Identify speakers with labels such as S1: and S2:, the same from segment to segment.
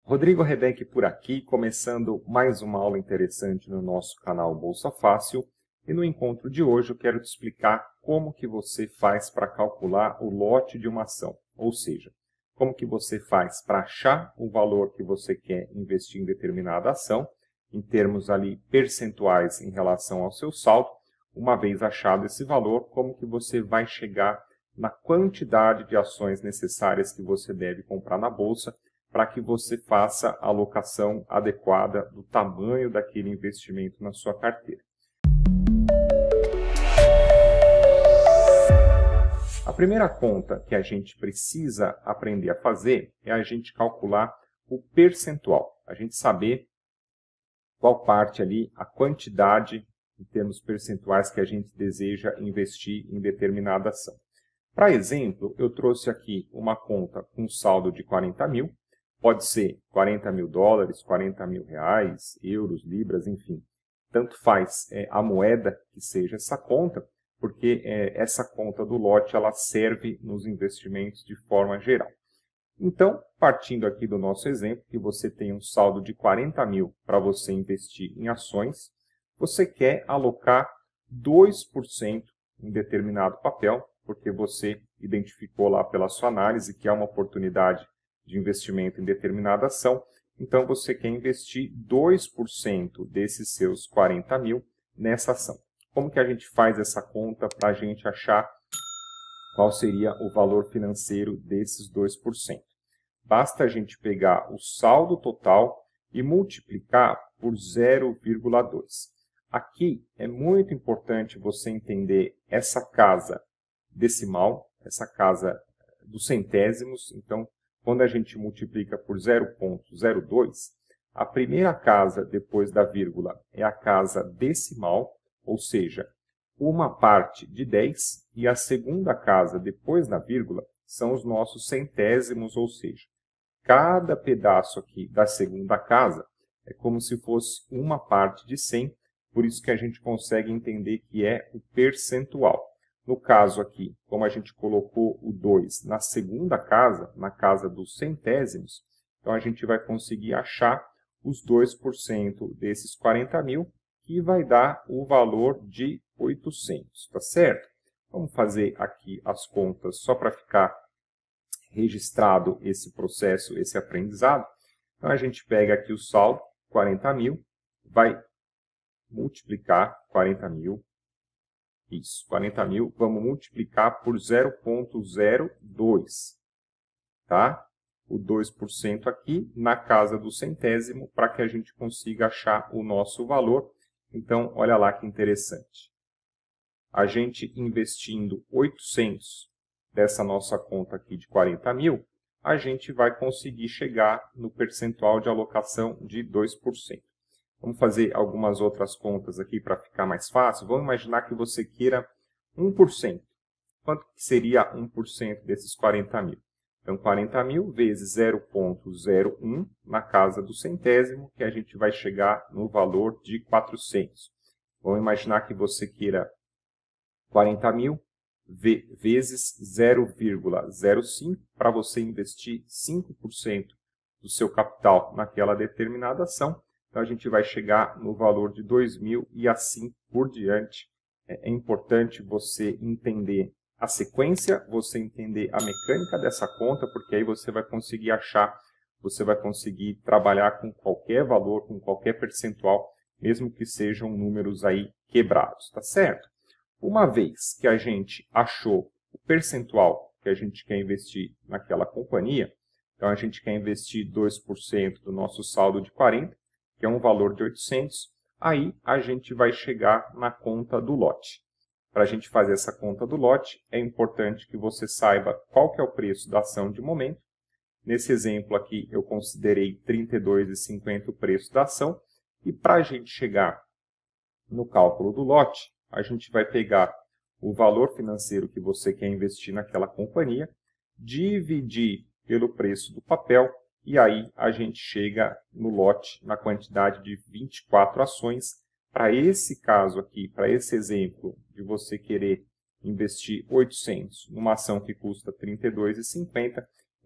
S1: Rodrigo Rebeck por aqui, começando mais uma aula interessante no nosso canal Bolsa Fácil. E no encontro de hoje eu quero te explicar como que você faz para calcular o lote de uma ação. Ou seja, como que você faz para achar o valor que você quer investir em determinada ação, em termos ali percentuais em relação ao seu saldo. Uma vez achado esse valor, como que você vai chegar na quantidade de ações necessárias que você deve comprar na bolsa, para que você faça a alocação adequada do tamanho daquele investimento na sua carteira. A primeira conta que a gente precisa aprender a fazer é a gente calcular o percentual, a gente saber qual parte ali, a quantidade em termos percentuais que a gente deseja investir em determinada ação. Para exemplo, eu trouxe aqui uma conta com saldo de 40 mil, pode ser 40 mil dólares, 40 mil reais, euros, libras, enfim. Tanto faz a moeda que seja essa conta, porque essa conta do lote ela serve nos investimentos de forma geral. Então, partindo aqui do nosso exemplo, que você tem um saldo de 40 mil para você investir em ações, você quer alocar 2% em determinado papel, porque você identificou lá pela sua análise que é uma oportunidade de investimento em determinada ação, então você quer investir 2% desses seus 40 mil nessa ação. Como que a gente faz essa conta para a gente achar qual seria o valor financeiro desses 2%? Basta a gente pegar o saldo total e multiplicar por 0,2. Aqui é muito importante você entender essa casa decimal, essa casa dos centésimos. Então, quando a gente multiplica por 0,02, a primeira casa depois da vírgula é a casa decimal, ou seja, uma parte de 10, e a segunda casa depois da vírgula são os nossos centésimos, ou seja, cada pedaço aqui da segunda casa é como se fosse uma parte de 100, por isso que a gente consegue entender que é o percentual. No caso aqui, como a gente colocou o 2 na segunda casa, na casa dos centésimos, então a gente vai conseguir achar os 2% desses 40 mil, que vai dar o valor de 800, tá certo? Vamos fazer aqui as contas só para ficar registrado esse processo, esse aprendizado. Então a gente pega aqui o saldo, 40 mil, vai multiplicar 40 mil, isso, 40 mil, vamos multiplicar por 0,02, tá? O 2% aqui na casa do centésimo, para que a gente consiga achar o nosso valor. Então, olha lá que interessante. A gente investindo 800 dessa nossa conta aqui de 40 mil, a gente vai conseguir chegar no percentual de alocação de 2%. Vamos fazer algumas outras contas aqui para ficar mais fácil. Vamos imaginar que você queira 1%. Quanto que seria 1% desses 40 mil? Então, 40 mil vezes 0,01 na casa do centésimo, que a gente vai chegar no valor de 400. Vamos imaginar que você queira 40 mil vezes 0,05 para você investir 5% do seu capital naquela determinada ação. Então, a gente vai chegar no valor de 2.000 e assim por diante. É importante você entender a sequência, você entender a mecânica dessa conta, porque aí você vai conseguir achar, você vai conseguir trabalhar com qualquer valor, com qualquer percentual, mesmo que sejam números aí quebrados, tá certo? Uma vez que a gente achou o percentual que a gente quer investir naquela companhia, então a gente quer investir 2% do nosso saldo de 40, que é um valor de 800, aí a gente vai chegar na conta do lote. Para a gente fazer essa conta do lote, é importante que você saiba qual que é o preço da ação de momento. Nesse exemplo aqui, eu considerei R$ 32,50 o preço da ação. E para a gente chegar no cálculo do lote, a gente vai pegar o valor financeiro que você quer investir naquela companhia, dividir pelo preço do papel, e aí a gente chega no lote na quantidade de 24 ações. Para esse caso aqui, para esse exemplo de você querer investir 800 numa ação que custa R$ 32,50,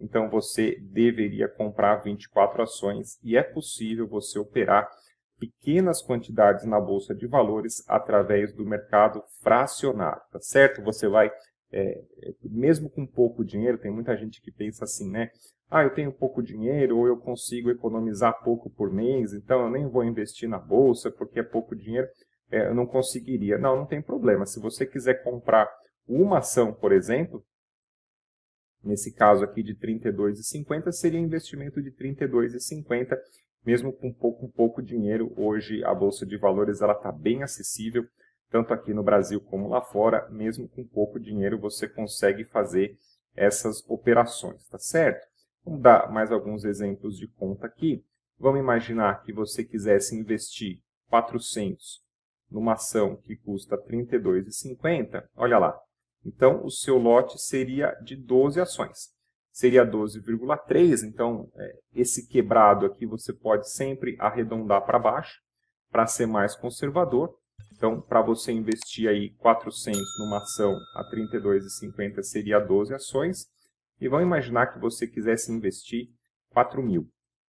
S1: então você deveria comprar 24 ações e é possível você operar pequenas quantidades na Bolsa de Valores através do mercado fracionário, tá certo? Você vai, mesmo com pouco dinheiro, tem muita gente que pensa assim, né? Ah, eu tenho pouco dinheiro ou eu consigo economizar pouco por mês, então eu nem vou investir na Bolsa porque é pouco dinheiro, eu não conseguiria. Não, não tem problema. Se você quiser comprar uma ação, por exemplo, nesse caso aqui de R$ 32,50, seria investimento de R$ 32,50, mesmo com pouco dinheiro. Hoje a Bolsa de Valores está bem acessível, tanto aqui no Brasil como lá fora. Mesmo com pouco dinheiro você consegue fazer essas operações, tá certo? Vamos dar mais alguns exemplos de conta aqui. Vamos imaginar que você quisesse investir 400 numa ação que custa R$ 32,50, olha lá. Então, o seu lote seria de 12 ações. Seria 12,3, então esse quebrado aqui você pode sempre arredondar para baixo, para ser mais conservador. Então, para você investir aí 400 numa ação a R$ 32,50 seria 12 ações. E vamos imaginar que você quisesse investir 4.000.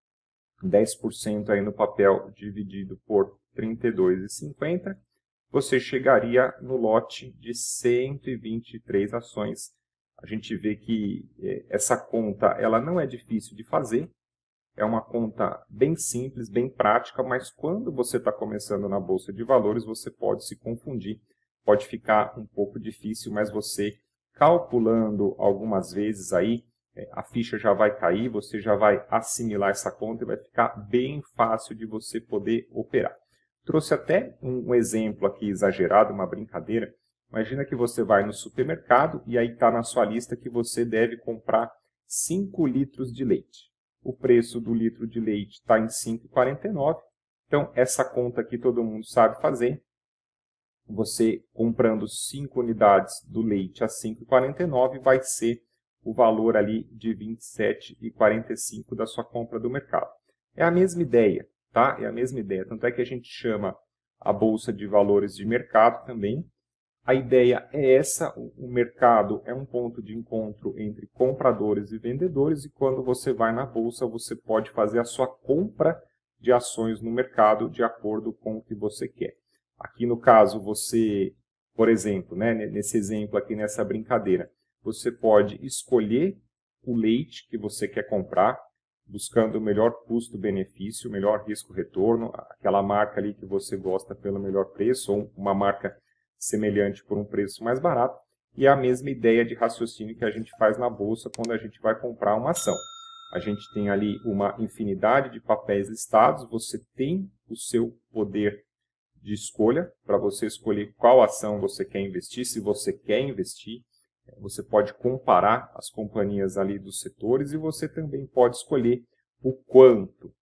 S1: 10% aí no papel dividido por R$ 32,50, você chegaria no lote de 123 ações. A gente vê que essa conta ela não é difícil de fazer, é uma conta bem simples, bem prática, mas quando você está começando na Bolsa de Valores, você pode se confundir, pode ficar um pouco difícil, mas você calculando algumas vezes aí, a ficha já vai cair, você já vai assimilar essa conta e vai ficar bem fácil de você poder operar. Trouxe até um exemplo aqui exagerado, uma brincadeira. Imagina que você vai no supermercado e aí está na sua lista que você deve comprar 5 litros de leite. O preço do litro de leite está em R$ 5,49. Então, essa conta aqui todo mundo sabe fazer. Você comprando 5 unidades do leite a R$ 5,49 vai ser o valor ali de R$ 27,45 da sua compra do mercado. É a mesma ideia, tá? É a mesma ideia. Tanto é que a gente chama a Bolsa de Valores de mercado também. A ideia é essa, o mercado é um ponto de encontro entre compradores e vendedores, e quando você vai na bolsa, você pode fazer a sua compra de ações no mercado de acordo com o que você quer. Aqui no caso, você, por exemplo, né, nesse exemplo aqui, nessa brincadeira, você pode escolher o leite que você quer comprar, buscando o melhor custo-benefício, o melhor risco-retorno, aquela marca ali que você gosta pelo melhor preço, ou uma marca semelhante por um preço mais barato, e é a mesma ideia de raciocínio que a gente faz na bolsa quando a gente vai comprar uma ação. A gente tem ali uma infinidade de papéis listados, você tem o seu poder de escolha para você escolher qual ação você quer investir, se você quer investir. Você pode comparar as companhias ali dos setores e você também pode escolher o quanto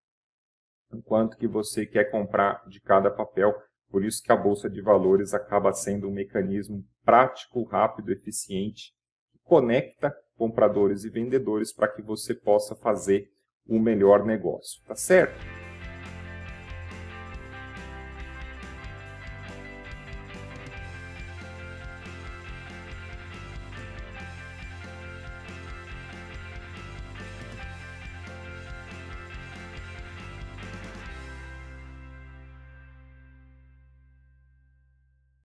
S1: que você quer comprar de cada papel. Por isso que a Bolsa de Valores acaba sendo um mecanismo prático, rápido, eficiente, que conecta compradores e vendedores para que você possa fazer o melhor negócio, tá certo?